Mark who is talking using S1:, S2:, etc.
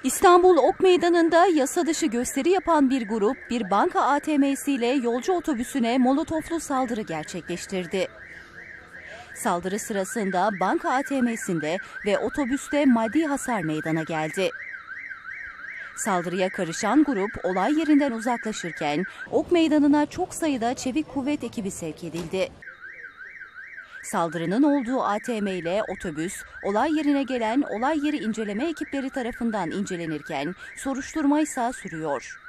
S1: İstanbul Ok Meydanı'nda yasa dışı gösteri yapan bir grup bir banka ATM'siyle yolcu otobüsüne molotoflu saldırı gerçekleştirdi. Saldırı sırasında banka ATM'sinde ve otobüste maddi hasar meydana geldi. Saldırıya karışan grup olay yerinden uzaklaşırken Ok Meydanı'na çok sayıda çevik kuvvet ekibi sevk edildi. Saldırının olduğu ATM ile otobüs, olay yerine gelen olay yeri inceleme ekipleri tarafından incelenirken soruşturma ise sürüyor.